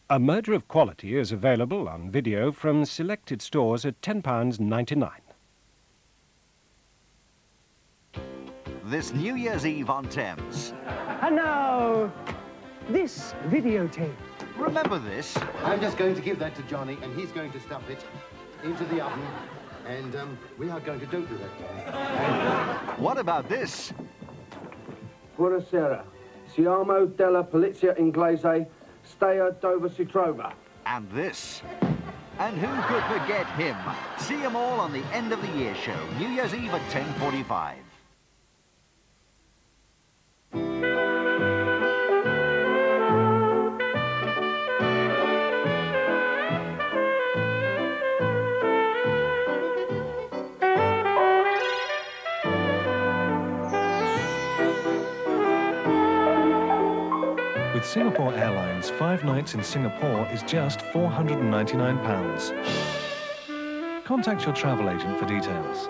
A Murder of Quality is available on video from selected stores at £10.99. This New Year's Eve on Thames. And now, this videotape. Remember this? I'm just going to give that to Johnny, and he's going to stuff it into the oven, and we are going to do that. What about this? Buonasera. Siamo della polizia inglese, Stea dove si trova. And this. And who could forget him? See them all on the End of the Year show, New Year's Eve at 10:45. With Singapore Airlines, 5 nights in Singapore is just £499. Contact your travel agent for details.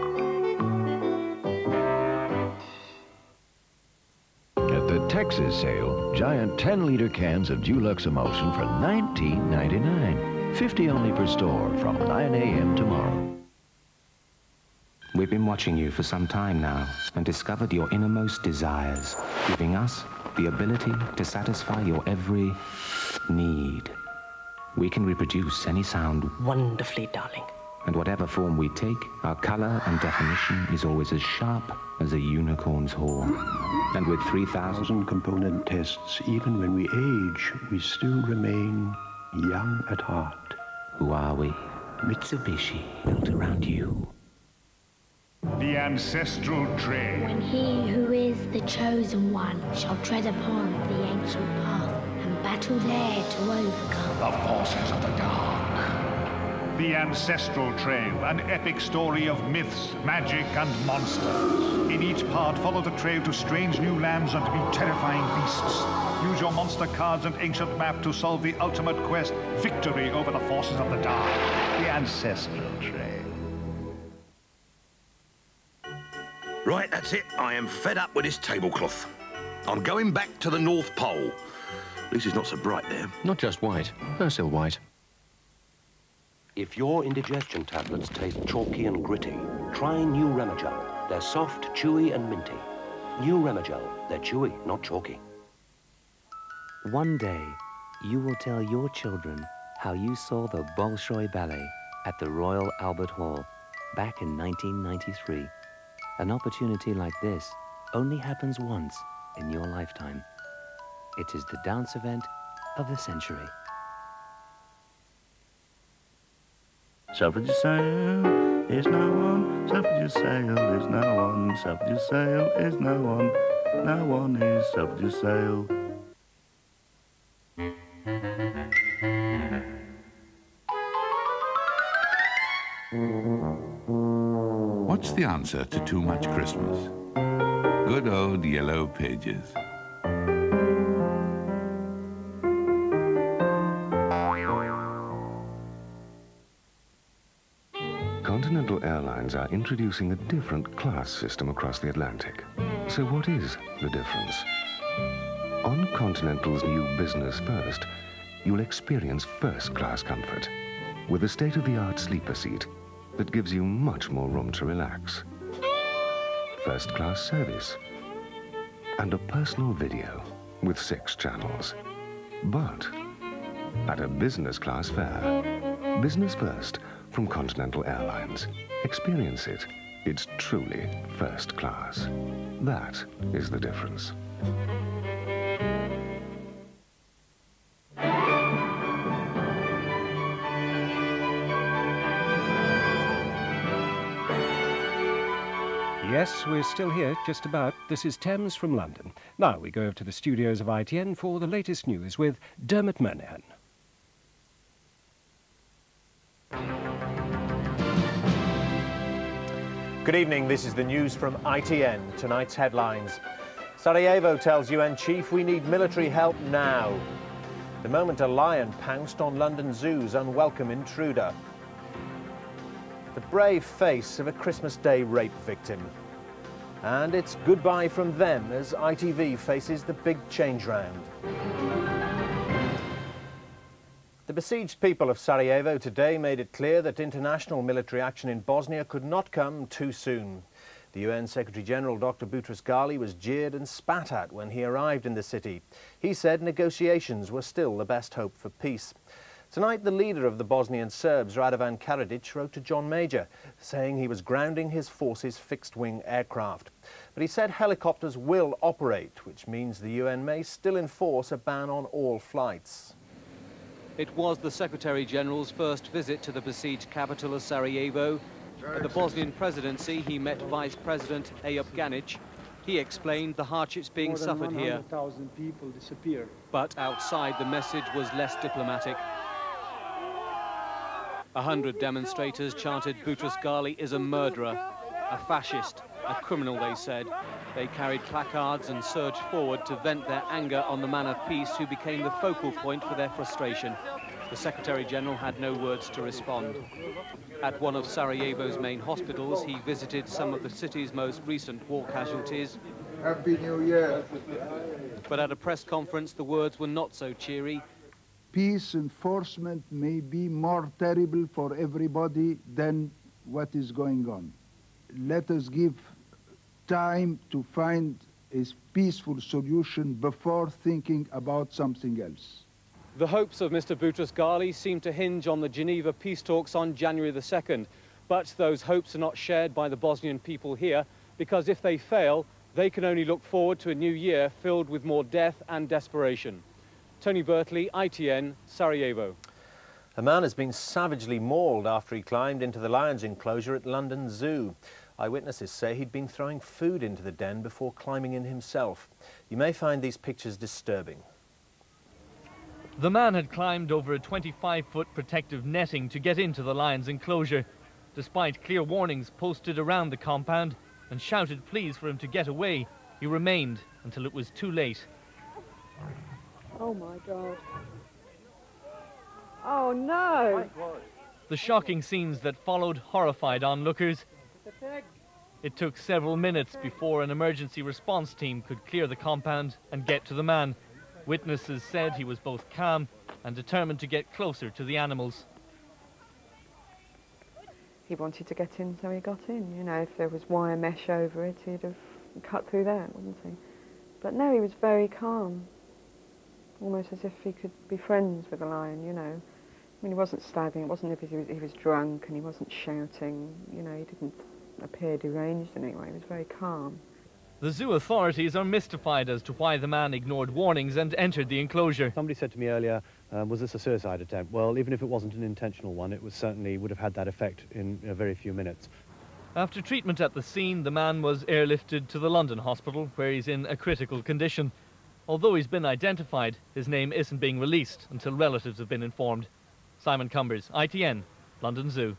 At the Texas sale, giant 10-liter cans of Dulux Emulsion for $19.99. 50 only per store from 9 a.m. tomorrow. We've been watching you for some time now and discovered your innermost desires, giving us the ability to satisfy your every need. We can reproduce any sound Wonderfully, darling. and whatever form we take, our color and definition is always as sharp as a unicorn's horn. And with 3,000 component tests, even when we age, we still remain young at heart. Who are we? Mitsubishi, built around you. The ancestral tray. When he who is the chosen one shall tread upon the ancient path and battle there to overcome The forces of the dark. The ancestral trail, an epic story of myths, magic, and monsters. In each part, follow the trail to strange new lands and meet terrifying beasts. Use your monster cards and ancient map to solve the ultimate quest, victory over the forces of the dark. The ancestral trail. Right, that's it. I am fed up with this tablecloth. I'm going back to the North Pole. At least it's not so bright there. Not just white, they're still white. If your indigestion tablets taste chalky and gritty, try new Remagel. They're soft, chewy, and minty. New Remagel. They're chewy, not chalky. One day, you will tell your children how you saw the Bolshoi Ballet at the Royal Albert Hall back in 1993. An opportunity like this only happens once in your lifetime. It is the dance event of the century. Suffrage sail is no one, suffrage sail is no one, suffrage sail is no one is suffrage sail. What's the answer to too much Christmas? Good old yellow pages. Continental Airlines are introducing a different class system across the Atlantic. So what is the difference? On Continental's new Business First, you'll experience first-class comfort with a state-of-the-art sleeper seat that gives you much more room to relax. First-class service and a personal video with 6 channels. But at a business-class fare. Business First from Continental Airlines. Experience it. It's truly first class. That is the difference. Yes, we're still here, just about. This is Thames from London. Now we go over to the studios of ITN for the latest news with Dermot Murnihan. Good evening, this is the news from ITN. Tonight's headlines. Sarajevo tells UN chief we need military help now. The moment a lion pounced on London Zoo's unwelcome intruder. The brave face of a Christmas Day rape victim. And it's goodbye from them as ITV faces the big change round. The besieged people of Sarajevo today made it clear that international military action in Bosnia could not come too soon. The UN Secretary-General Dr. Boutros Ghali was jeered and spat at when he arrived in the city. He said negotiations were still the best hope for peace. Tonight, the leader of the Bosnian Serbs, Radovan Karadzic, wrote to John Major, saying he was grounding his force's fixed-wing aircraft. But he said helicopters will operate, which means the UN may still enforce a ban on all flights. It was the Secretary-General's first visit to the besieged capital of Sarajevo. At the Bosnian presidency, he met Vice President Eyüp Ganic. He explained the hardships being suffered here. 100,000 people disappeared. But outside, the message was less diplomatic. 100 demonstrators chanted Boutros Ghali is a murderer, a fascist, a criminal, they said. They carried placards and surged forward to vent their anger on the man of peace who became the focal point for their frustration. The Secretary-General had no words to respond. At one of Sarajevo's main hospitals, he visited some of the city's most recent war casualties. Happy New Year. But at a press conference, the words were not so cheery. Peace enforcement may be more terrible for everybody than what is going on. Let us give time to find a peaceful solution before thinking about something else. The hopes of Mr. Boutros Ghali seem to hinge on the Geneva peace talks on January the 2nd. But those hopes are not shared by the Bosnian people here, because if they fail, they can only look forward to a new year filled with more death and desperation. Tony Bertley, ITN, Sarajevo. A man has been savagely mauled after he climbed into the lions enclosure at London Zoo. Eyewitnesses say he'd been throwing food into the den before climbing in himself. You may find these pictures disturbing. The man had climbed over a 25-foot protective netting to get into the lion's enclosure. Despite clear warnings posted around the compound and shouted pleas for him to get away, he remained until it was too late. Oh my God. Oh no! The shocking scenes that followed horrified onlookers. It took several minutes before an emergency response team could clear the compound and get to the man. Witnesses said he was both calm and determined to get closer to the animals. He wanted to get in, so he got in. You know, if there was wire mesh over it, he'd have cut through that, wouldn't he? But no, he was very calm. Almost as if he could be friends with the lion, you know. I mean, he wasn't stabbing, it wasn't as if he was drunk and he wasn't shouting. You know, he didn't appear deranged in any way. He was very calm. The zoo authorities are mystified as to why the man ignored warnings and entered the enclosure. Somebody said to me earlier, was this a suicide attempt? Well, even if it wasn't an intentional one, it was certainly would have had that effect in a very few minutes. After treatment at the scene, the man was airlifted to the London hospital, where he's in a critical condition. Although he's been identified, his name isn't being released until relatives have been informed. Simon Cumbers, ITN, London Zoo.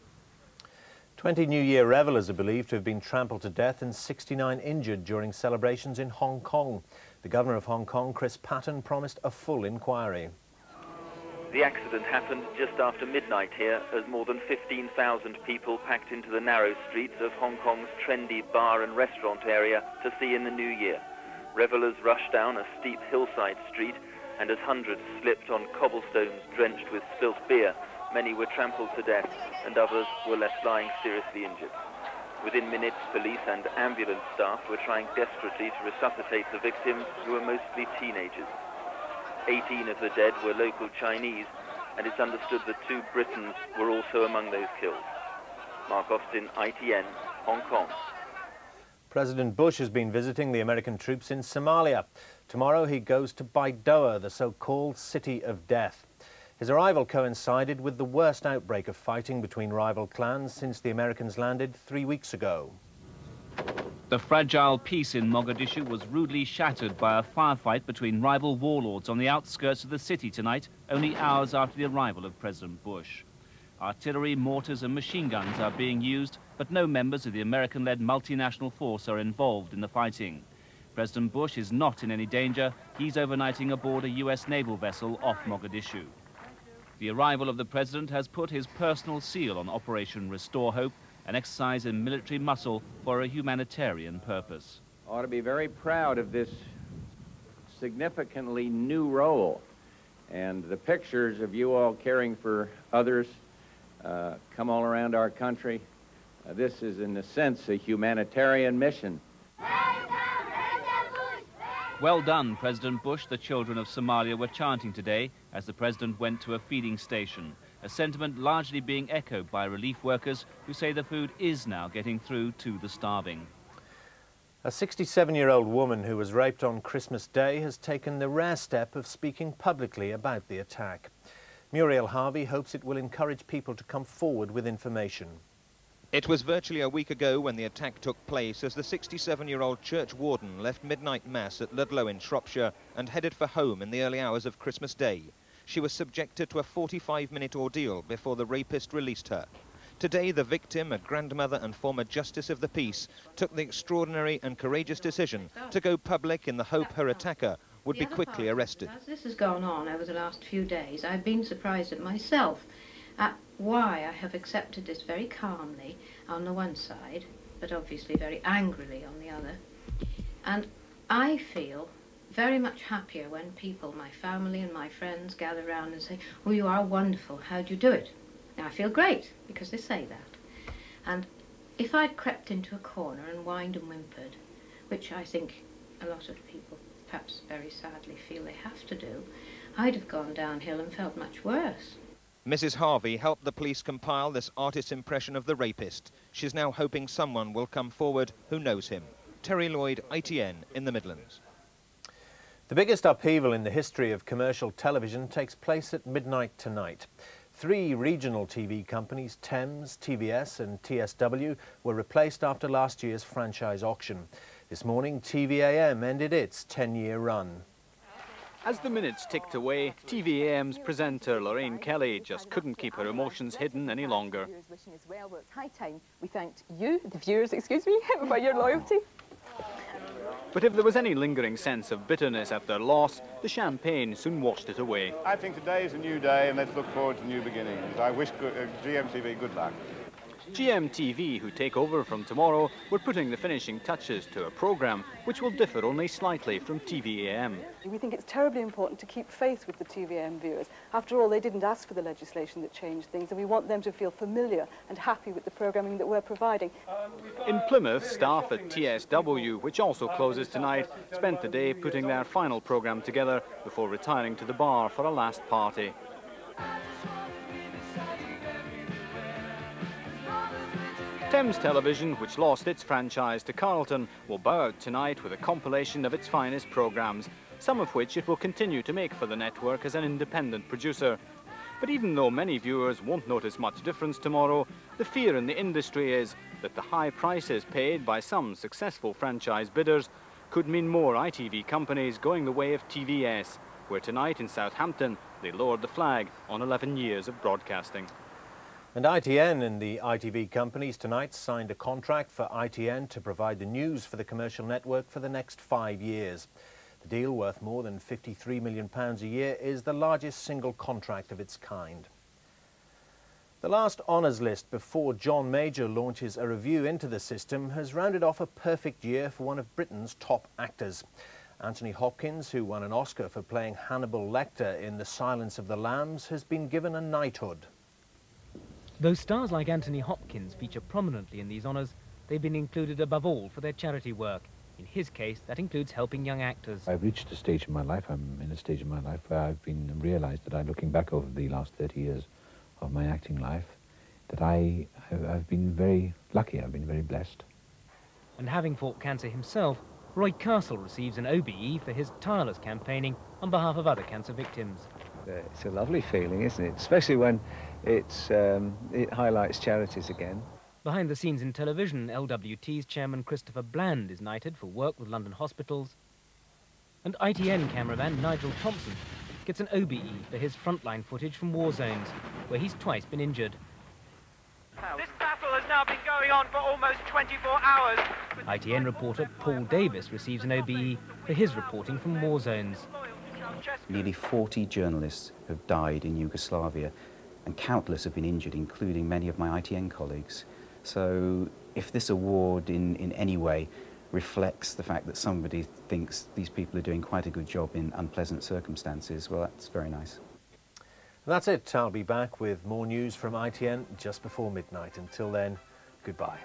20 New Year revellers are believed to have been trampled to death and 69 injured during celebrations in Hong Kong. The Governor of Hong Kong, Chris Patten, promised a full inquiry. The accident happened just after midnight here as more than 15,000 people packed into the narrow streets of Hong Kong's trendy bar and restaurant area to see in the new year. Revellers rushed down a steep hillside street, and as hundreds slipped on cobblestones drenched with spilt beer, many were trampled to death and others were left lying seriously injured. Within minutes, police and ambulance staff were trying desperately to resuscitate the victims, who were mostly teenagers. 18 of the dead were local Chinese, and it's understood that 2 Britons were also among those killed. Mark Austin, ITN, Hong Kong. President Bush has been visiting the American troops in Somalia. Tomorrow he goes to Baidoa, the so-called City of Death. His arrival coincided with the worst outbreak of fighting between rival clans since the Americans landed 3 weeks ago. The fragile peace in Mogadishu was rudely shattered by a firefight between rival warlords on the outskirts of the city tonight, only hours after the arrival of President Bush. Artillery, mortars and machine guns are being used, but no members of the American-led multinational force are involved in the fighting. President Bush is not in any danger. He's overnighting aboard a US naval vessel off Mogadishu. The arrival of the president has put his personal seal on Operation Restore Hope, an exercise in military muscle for a humanitarian purpose. Ought to be very proud of this significantly new role And the pictures of you all caring for others come all around our country. This is, in a sense, a humanitarian mission. Well done, President Bush, the children of Somalia were chanting today as the president went to a feeding station, a sentiment largely being echoed by relief workers who say the food is now getting through to the starving. A 67-year-old woman who was raped on Christmas Day has taken the rare step of speaking publicly about the attack. Muriel Harvey hopes it will encourage people to come forward with information. It was virtually a week ago when the attack took place as the 67-year-old church warden left midnight mass at Ludlow in Shropshire and headed for home in the early hours of Christmas Day. She was subjected to a 45-minute ordeal before the rapist released her. Today, the victim, a grandmother and former justice of the peace, took the extraordinary and courageous decision to go public in the hope her attacker would be quickly arrested. As this has gone on over the last few days, I've been surprised at myself at why I have accepted this very calmly on the one side, but obviously very angrily on the other. And I feel very much happier when people, my family and my friends, gather around and say, "Oh, you are wonderful, how'd you do it?" Now, I feel great because they say that. And if I'd crept into a corner and whined and whimpered, which I think a lot of people perhaps very sadly feel they have to do, I'd have gone downhill and felt much worse. Mrs. Harvey helped the police compile this artist's impression of the rapist. She's now hoping someone will come forward who knows him. Terry Lloyd, ITN, in the Midlands. The biggest upheaval in the history of commercial television takes place at midnight tonight. 3 regional TV companies, Thames, TVS and TSW, were replaced after last year's franchise auction. This morning, TVAM ended its 10-year run. As the minutes ticked away, TVAM's presenter Lorraine Kelly just couldn't keep her emotions hidden any longer. Wishing as well. Well, it's high time we thanked you, the viewers, excuse me, for your loyalty. But if there was any lingering sense of bitterness at their loss, the champagne soon washed it away. I think today is a new day and let's look forward to new beginnings. I wish GMTV good luck. GMTV, who take over from tomorrow, were putting the finishing touches to a programme which will differ only slightly from TVAM. We think it's terribly important to keep faith with the TVM viewers. After all, they didn't ask for the legislation that changed things, and we want them to feel familiar and happy with the programming that we're providing. In Plymouth, staff at TSW, which also closes tonight, spent the day putting their final programme together before retiring to the bar for a last party. Thames Television, which lost its franchise to Carlton, will bow out tonight with a compilation of its finest programmes, some of which it will continue to make for the network as an independent producer. But even though many viewers won't notice much difference tomorrow, the fear in the industry is that the high prices paid by some successful franchise bidders could mean more ITV companies going the way of TVS, where tonight in Southampton they lowered the flag on 11 years of broadcasting. And ITN and the ITV companies tonight signed a contract for ITN to provide the news for the commercial network for the next 5 years. The deal, worth more than £53 million a year, is the largest single contract of its kind. The last honours list before John Major launches a review into the system has rounded off a perfect year for one of Britain's top actors. Anthony Hopkins, who won an Oscar for playing Hannibal Lecter in The Silence of the Lambs, has been given a knighthood. Though stars like Anthony Hopkins feature prominently in these honours, they've been included above all for their charity work. In his case, that includes helping young actors. I've reached a stage in my life, I'm in a stage in my life where I've realised that I'm looking back over the last 30 years of my acting life, that I've been very lucky, I've been very blessed. And having fought cancer himself, Roy Castle receives an OBE for his tireless campaigning on behalf of other cancer victims. It's a lovely feeling, isn't it? Especially when it highlights charities again. Behind the scenes in television, LWT's chairman Christopher Bland is knighted for work with London hospitals. And ITN cameraman Nigel Thompson gets an OBE for his frontline footage from war zones, where he's twice been injured. This battle has now been going on for almost 24 hours. ITN reporter Paul Davis receives an OBE for his reporting from war zones. Nearly 40 journalists have died in Yugoslavia, and countless have been injured, including many of my ITN colleagues. So if this award in any way reflects the fact that somebody thinks these people are doing quite a good job in unpleasant circumstances, well, that's very nice. That's it. I'll be back with more news from ITN just before midnight. Until then, goodbye.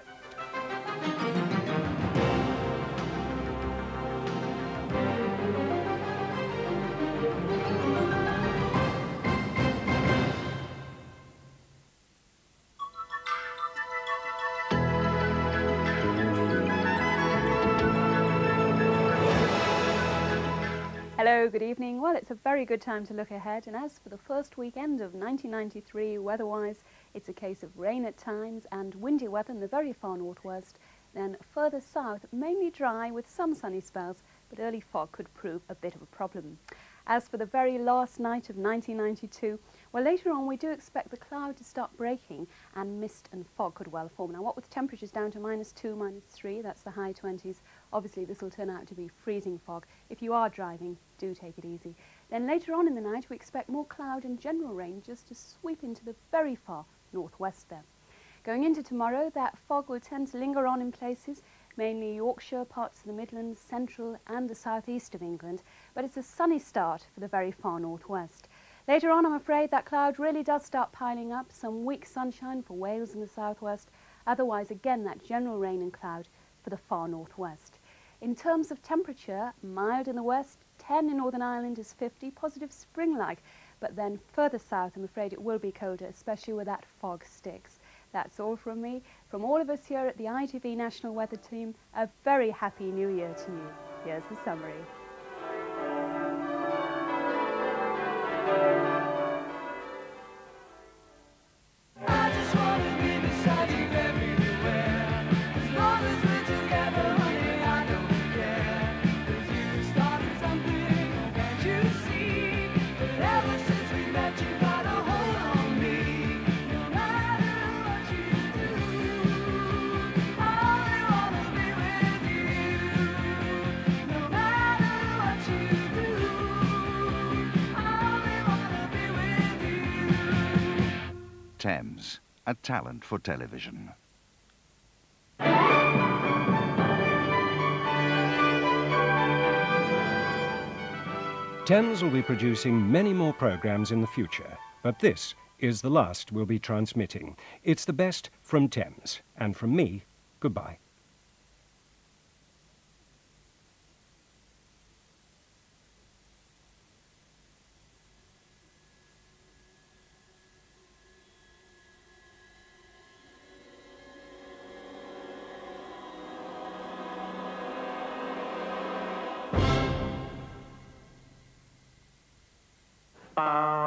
Hello, good evening. Well, it's a very good time to look ahead, and as for the first weekend of 1993, weather-wise, it's a case of rain at times and windy weather in the very far northwest. Then further south, mainly dry with some sunny spells, but early fog could prove a bit of a problem. As for the very last night of 1992, well, later on we do expect the cloud to start breaking and mist and fog could well form. Now, what with temperatures down to -2, -3, that's the high 20s, obviously this will turn out to be freezing fog. If you are driving, do take it easy. Then later on in the night, we expect more cloud and general rain just to sweep into the very far northwest there. Going into tomorrow, that fog will tend to linger on in places, mainly Yorkshire, parts of the Midlands, central and the southeast of England, but it's a sunny start for the very far northwest. Later on, I'm afraid that cloud really does start piling up, some weak sunshine for Wales and the southwest, otherwise again that general rain and cloud for the far northwest. In terms of temperature, mild in the west, 10 in Northern Ireland is 50, positive spring-like, but then further south I'm afraid it will be colder, especially where that fog sticks. That's all from me. From all of us here at the ITV National Weather Team, a very happy New Year to you. Here's the summary. Thames, a talent for television. Thames will be producing many more programmes in the future, but this is the last we'll be transmitting. It's the best from Thames, and from me, goodbye. Bye.